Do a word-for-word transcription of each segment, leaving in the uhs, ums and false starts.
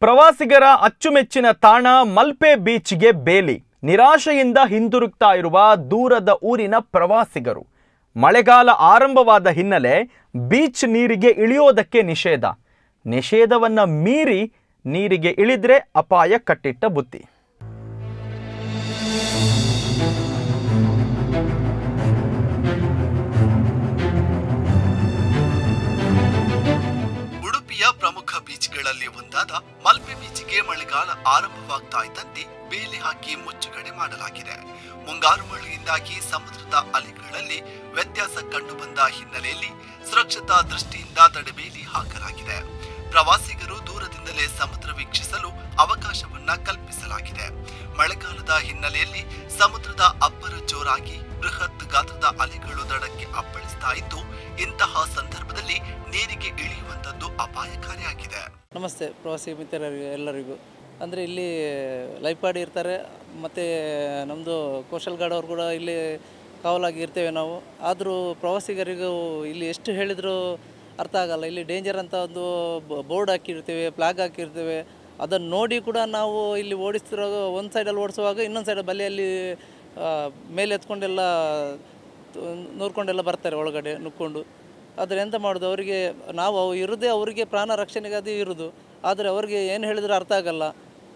ಪ್ರವಾಸಿಗರ ಅಚ್ಚುಮೆಚ್ಚಿನ ತಾಣ ಮಲ್ಪೆ ಬೀಚ್ಗೆ ಬೇಲಿ ನಿರಾಶೆಯಿಂದ ಹಿಂದಿರುಗ್ತಾ ಇರುವ ದೂರದ ಊರಿನ ಪ್ರವಾಸಿಗರು. ಮಳೆಗಾಲ ಆರಂಭವಾದ ಹಿನ್ನೆಲೆ ಬೀಚ್ ನೀರಿಗೆ ಇಳಿಯೋದಕ್ಕೆ ನಿಷೇಧ. ನಿಷೇಧವನ್ನ ಮೀರಿ ನೀರಿಗೆ ಇಳಿದ್ರೆ ಅಪಾಯ ಕಟ್ಟಿಟ್ಟ ಬುತ್ತಿ. ಉಡುಪಿಯ ಪ್ರಮುಖ ಬೀಚ್ಗಳಲ್ಲಿ ಒಂದಾದ ಮಲ್ಪೆ ಬೀಚ್ಗೆ ಮಳೆಗಾಲ ಆರಂಭವಾಗ್ತಾ ಇದ್ದಂತೆ ಬೇಲಿ ಹಾಕಿ ಮುಚ್ಚುಗಡೆ ಮಾಡಲಾಗಿದೆ. ಮುಂಗಾರು ಮಳೆಯಿಂದಾಗಿ ಸಮುದ್ರದ ಅಲೆಗಳಲ್ಲಿ ವ್ಯತ್ಯಾಸ ಕಂಡು ಬಂದ ಹಿನ್ನೆಲೆಯಲ್ಲಿ ಸುರಕ್ಷತಾ ದೃಷ್ಟಿಯಿಂದ ತಡೆಬೇಲಿ ಹಾಕಲಾಗಿದೆ. ಪ್ರವಾಸಿಗರು ದೂರದಿಂದಲೇ ಸಮುದ್ರ ವೀಕ್ಷಿಸಲು ಅವಕಾಶವನ್ನ ಕಲ್ಪಿಸಲಾಗಿದೆ. ಮಳೆಗಾಲದ ಹಿನ್ನೆಲೆಯಲ್ಲಿ ಸಮುದ್ರದ ಅಬ್ಬರ ಜೋರಾಗಿ ಬೃಹತ್ ಗಾತ್ರದ ಅಲೆಗಳು ದಡಕ್ಕೆ ಅಪ್ಪಳಿಸ್ತಾ ಇದ್ದು, ಇಂತಹ ಸಂದರ್ಭದಲ್ಲಿ ನೀರಿಗೆ ಇಳಿಯುವಂತದ್ದು ಅಪಾಯಕಾರಿಯಾಗಿದೆ. ನಮಸ್ತೆ ಪ್ರವಾಸಿ ಮಿತ್ರರಿಗೆ ಎಲ್ಲರಿಗೂ. ಅಂದರೆ ಇಲ್ಲಿ ಲೈಫ್ ಗಾರ್ಡ್ ಇರ್ತಾರೆ, ಮತ್ತು ನಮ್ಮದು ಕೋಸ್ಟಲ್ ಗಾರ್ಡ್ ಅವರು ಕೂಡ ಇಲ್ಲಿ ಕಾವಲಾಗಿ ಇರ್ತೇವೆ ನಾವು. ಆದರೂ ಪ್ರವಾಸಿಗರಿಗೂ ಇಲ್ಲಿ ಎಷ್ಟು ಹೇಳಿದರೂ ಅರ್ಥ ಆಗಲ್ಲ. ಇಲ್ಲಿ ಡೇಂಜರ್ ಅಂತ ಒಂದು ಬೋರ್ಡ್ ಹಾಕಿರ್ತೇವೆ, ಫ್ಲಾಗ್ ಹಾಕಿರ್ತೇವೆ. ಅದನ್ನು ನೋಡಿ ಕೂಡ ನಾವು ಇಲ್ಲಿ ಓಡಿಸ್ತಿರೋ ಒಂದು ಸೈಡಲ್ಲಿ ಓಡಿಸುವಾಗ ಇನ್ನೊಂದು ಸೈಡ್ ಬಲೆಯಲ್ಲಿ ಮೇಲೆ ಎತ್ಕೊಂಡೆಲ್ಲ ನೂರ್ಕೊಂಡೆಲ್ಲ ಬರ್ತಾರೆ ಒಳಗಡೆ ನುಕ್ಕೊಂಡು. ಆದರೆ ಎಂತ ಮಾಡೋದು, ಅವರಿಗೆ ನಾವು ಇರೋದೇ ಅವರಿಗೆ ಪ್ರಾಣ ರಕ್ಷಣೆಗಾದಿ ಇರೋದು. ಆದರೆ ಅವ್ರಿಗೆ ಏನು ಹೇಳಿದರೂ ಅರ್ಥ ಆಗಲ್ಲ,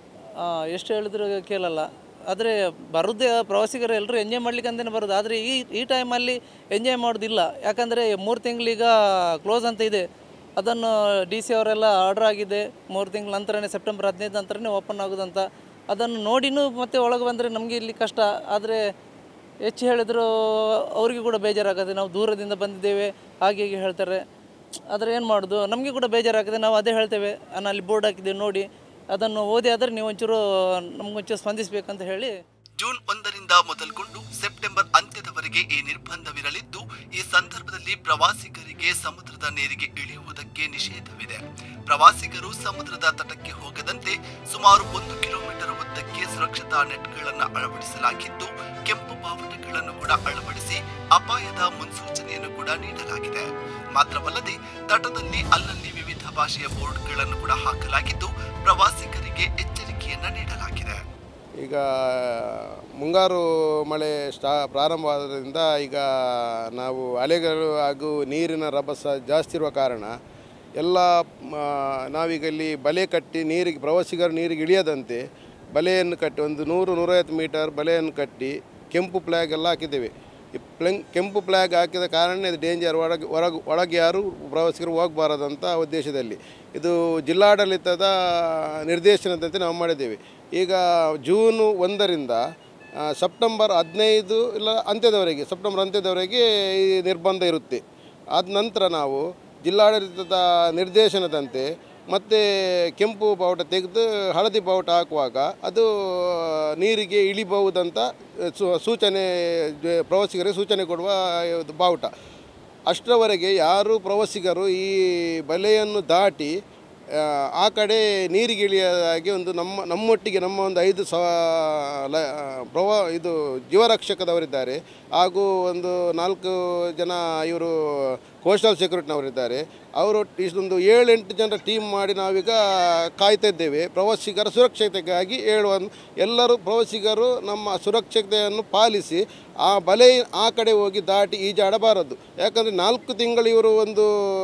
ಎಷ್ಟು ಹೇಳಿದ್ರು ಕೇಳಲ್ಲ. ಆದರೆ ಬರೋದೇ ಪ್ರವಾಸಿಗರು ಎಲ್ಲರೂ ಎಂಜಾಯ್ ಮಾಡ್ಲಿಕ್ಕೆ ಅಂತಲೇ ಬರೋದು. ಆದರೆ ಈ ಈ ಟೈಮಲ್ಲಿ ಎಂಜಾಯ್ ಮಾಡೋದಿಲ್ಲ. ಯಾಕಂದರೆ ಮೂರು ತಿಂಗಳೀಗ ಕ್ಲೋಸ್ ಅಂತ ಇದೆ. ಅದನ್ನು ಡಿ ಸಿ ಅವರೆಲ್ಲ ಆರ್ಡ್ರ್ ಆಗಿದೆ, ಮೂರು ತಿಂಗಳ ನಂತರನೇ ಸೆಪ್ಟೆಂಬರ್ ಹದಿನೈದು ನಂತರನೇ ಓಪನ್ ಆಗೋದಂತ. ಅದನ್ನು ನೋಡಿನೂ ಮತ್ತೆ ಒಳಗೆ ಬಂದರೆ ನಮಗೆ ಇಲ್ಲಿ ಕಷ್ಟ. ಆದರೆ ಹೆಚ್ಚು ಹೇಳಿದ್ರು ಅವರಿಗೂ ಕೂಡ ಬೇಜಾರಾಗುತ್ತೆ. ನಾವು ದೂರದಿಂದ ಬಂದಿದ್ದೇವೆ ಹಾಗೆ ಹೀಗೆ ಹೇಳ್ತಾರೆ. ಆದರೆ ಏನು ಮಾಡೋದು, ನಮಗೆ ಕೂಡ ಬೇಜಾರಾಗುತ್ತೆ. ನಾವು ಅದೇ ಹೇಳ್ತೇವೆ, ನಾನು ಅಲ್ಲಿ ಬೋರ್ಡ್ ಹಾಕಿದ್ದೇವೆ ನೋಡಿ, ಅದನ್ನು ಓದಿ ಆದರೆ ನೀವು ಒಂಚೂರು ನಮಗೊಂಚೂರು ಸ್ಪಂದಿಸಬೇಕಂತ ಹೇಳಿ. ಜೂನ್ ಒಂದರಿಂದ ಮೊದಲುಗೊಂಡು ಸೆಪ್ಟೆಂಬರ್ ಅಂತ್ಯದವರೆಗೆ ಈ ನಿರ್ಬಂಧವಿರಲಿದ್ದು, ಈ ಸಂದರ್ಭದಲ್ಲಿ ಪ್ರವಾಸಿಗರಿಗೆ ಸಮುದ್ರದ ನೀರಿಗೆ ಇಳಿಯುವುದಕ್ಕೆ ನಿಷೇಧವಿದೆ. ಪ್ರವಾಸಿಗರು ಸಮುದ್ರದ ತಟಕ್ಕೆ ಹೋಗದಂತೆ ಸುಮಾರು ಒಂದು ಕಿಲೋಮೀಟರ್ ಉದ್ದಕ್ಕೆ ಸುರಕ್ಷತಾ ನೆಟ್ಗಳನ್ನು ಅಳವಡಿಸಲಾಗಿದ್ದು, ಕೆಂಪು ಬಾವುಟಗಳನ್ನು ಕೂಡ ಅಳವಡಿಸಿ ಅಪಾಯದ ಮುನ್ಸೂಚನೆಯನ್ನು ಕೂಡ ನೀಡಲಾಗಿದೆ. ಮಾತ್ರವಲ್ಲದೆ ತಟದಲ್ಲಿ ಅಲ್ಲಲ್ಲಿ ವಿವಿಧ ಭಾಷೆಯ ಬೋರ್ಡ್ಗಳನ್ನು ಕೂಡ ಹಾಕಲಾಗಿದ್ದು, ಪ್ರವಾಸಿಗರಿಗೆ ಎಚ್ಚರಿಕೆಯನ್ನ ನೀಡಲಾಗಿದೆ. ಈಗ ಮುಂಗಾರು ಮಳೆ ಸ್ಟಾ ಪ್ರಾರಂಭವಾದ್ದರಿಂದ ಈಗ ನಾವು ಅಲೆಗಳು ಹಾಗೂ ನೀರಿನ ರಭಸ ಜಾಸ್ತಿ ಇರುವ ಕಾರಣ ಎಲ್ಲ ನಾವೀಗ ಇಲ್ಲಿ ಬಲೆ ಕಟ್ಟಿ ನೀರಿಗೆ ಪ್ರವಾಸಿಗರು ನೀರಿಗೆ ಇಳಿಯದಂತೆ ಬಲೆಯನ್ನು ಕಟ್ಟಿ ಒಂದು ನೂರು ನೂರೈವತ್ತು ಮೀಟರ್ ಬಲೆಯನ್ನು ಕಟ್ಟಿ ಕೆಂಪು ಫ್ಲ್ಯಾಗ್ ಎಲ್ಲ ಹಾಕಿದ್ದೇವೆ. ಈ ಪ್ಲಂಗ್ ಕೆಂಪು ಫ್ಲ್ಯಾಗ್ ಹಾಕಿದ ಕಾರಣ ಇದು ಡೇಂಜರ್, ಒಳಗೆ ಹೊರಗೆ ಒಳಗೆ ಯಾರು ಪ್ರವಾಸಿಗರು ಹೋಗಬಾರದಂಥ ಉದ್ದೇಶದಲ್ಲಿ ಇದು ಜಿಲ್ಲಾಡಳಿತದ ನಿರ್ದೇಶನದಂತೆ ನಾವು ಮಾಡಿದ್ದೇವೆ. ಈಗ ಜೂನು ಒಂದರಿಂದ ಸೆಪ್ಟೆಂಬರ್ ಹದಿನೈದು ಇಲ್ಲ ಅಂತ್ಯದವರೆಗೆ ಸೆಪ್ಟೆಂಬರ್ ಅಂತ್ಯದವರೆಗೆ ಈ ನಿರ್ಬಂಧ ಇರುತ್ತೆ. ಆದ ನಂತರ ನಾವು ಜಿಲ್ಲಾಡಳಿತದ ನಿರ್ದೇಶನದಂತೆ ಮತ್ತು ಕೆಂಪು ಬಾವುಟ ತೆಗೆದು ಹಳದಿ ಬಾವುಟ ಹಾಕುವಾಗ ಅದು ನೀರಿಗೆ ಇಳಿಬಹುದಂತ ಸೂಚನೆ ಪ್ರವಾಸಿಗರಿಗೆ ಸೂಚನೆ ಕೊಡುವ ಬಾವುಟ. ಅಷ್ಟರವರೆಗೆ ಯಾರು ಪ್ರವಾಸಿಗರು ಈ ಬಲೆಯನ್ನು ದಾಟಿ ಆ ಕಡೆ ನೀರಿಗೆ ಇಳಿಯೋದಾಗಿ ಒಂದು ನಮ್ಮ ನಮ್ಮೊಟ್ಟಿಗೆ ನಮ್ಮ ಒಂದು ಐದು ಸ ಪ್ರವಾ ಇದು ಜೀವರಕ್ಷಕದವರಿದ್ದಾರೆ, ಹಾಗೂ ಒಂದು ನಾಲ್ಕು ಜನ ಇವರು ಕೋಸ್ಟಲ್ ಸೆಕ್ಯೂರಿಟಿನವರಿದ್ದಾರೆ. ಅವರು ಇಷ್ಟೊಂದು ಏಳೆಂಟು ಜನರ ಟೀಮ್ ಮಾಡಿ ನಾವೀಗ ಕಾಯ್ತಾ ಇದ್ದೇವೆ. ಪ್ರವಾಸಿಗರ ಸುರಕ್ಷತೆಗಾಗಿ ಹೇಳುವ ಎಲ್ಲರೂ ಪ್ರವಾಸಿಗರು ನಮ್ಮ ಸುರಕ್ಷತೆಯನ್ನು ಪಾಲಿಸಿ ಆ ಬಲೆ ಆ ಕಡೆ ಹೋಗಿ ದಾಟಿ ಈಜಾಡಬಾರದು. ಯಾಕಂದರೆ ನಾಲ್ಕು ತಿಂಗಳು ಇವರು ಒಂದು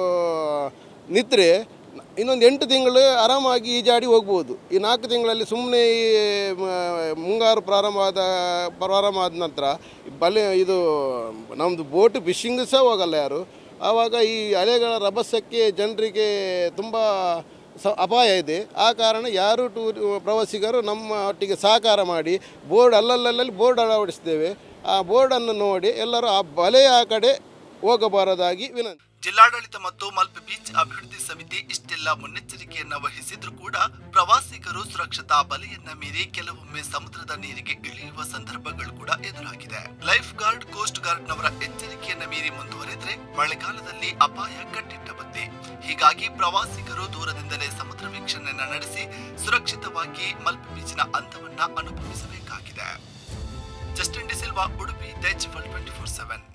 ನಿದ್ರೆ ಇನ್ನೊಂದು ಎಂಟು ತಿಂಗಳು ಆರಾಮಾಗಿ ಈಜಾಡಿ ಹೋಗ್ಬೋದು. ಈ ನಾಲ್ಕು ತಿಂಗಳಲ್ಲಿ ಸುಮ್ಮನೆ ಮುಂಗಾರು ಪ್ರಾರಂಭ ಆದ ಪ್ರಾರಂಭ ಆದ ನಂತರ ಬಲೆ ಇದು ನಮ್ಮದು ಬೋಟ್ ಫಿಶಿಂಗ್ ಸಹ ಹೋಗಲ್ಲ ಯಾರು. ಆವಾಗ ಈ ಅಲೆಗಳ ರಭಸಕ್ಕೆ ಜನರಿಗೆ ತುಂಬ ಸ ಅಪಾಯ ಇದೆ. ಆ ಕಾರಣ ಯಾರು ಟೂರ್ ಪ್ರವಾಸಿಗರು ನಮ್ಮ ಒಟ್ಟಿಗೆ ಸಹಕಾರ ಮಾಡಿ ಬೋರ್ಡ್ ಅಲ್ಲಲ್ಲಲ್ಲಿ ಬೋರ್ಡ್ ಅಳವಡಿಸ್ತೇವೆ. ಆ ಬೋರ್ಡನ್ನು ನೋಡಿ ಎಲ್ಲರೂ ಆ ಬಲೆಯ ಆ ಕಡೆ ಹೋಗಬಾರದಾಗಿ ವಿನಂತಿ. ಜಿಲ್ಲಾಡಳಿತ ಮತ್ತು ಮಲ್ಪೆ ಬೀಚ್ ಅಭಿವೃದ್ಧಿ ಸಮಿತಿ ಇಷ್ಟೆಲ್ಲ ಮುನ್ನೆಚ್ಚರಿಕೆಯನ್ನ ವಹಿಸಿದ್ರೂ ಕೂಡ ಪ್ರವಾಸಿಗರು ಸುರಕ್ಷತಾ ಬಲೆಯನ್ನ ಮೀರಿ ಕೆಲವೊಮ್ಮೆ ಸಮುದ್ರದ ನೀರಿಗೆ ಇಳಿಯುವ ಸಂದರ್ಭಗಳು ಕೂಡ ಎದುರಾಗಿದೆ. ಲೈಫ್ ಗಾರ್ಡ್, ಕೋಸ್ಟ್ ಗಾರ್ಡ್ ನವರ ಎಚ್ಚರಿಕೆಯನ್ನ ಮೀರಿ ಮುಂದುವರೆದ್ರೆ ಮಳೆಗಾಲದಲ್ಲಿ ಅಪಾಯ ಕಟ್ಟಿಟ್ಟ ಬುತ್ತಿ. ಹೀಗಾಗಿ ಪ್ರವಾಸಿಗರು ದೂರದಿಂದಲೇ ಸಮುದ್ರ ವೀಕ್ಷಣೆಯನ್ನ ನಡೆಸಿ ಸುರಕ್ಷಿತವಾಗಿ ಮಲ್ಪೆ ಬೀಚಿನ ಅಂದವನ್ನ ಅನುಭವಿಸಬೇಕಾಗಿದೆ. Justin De Silva, Udupi, Tej twenty four seven.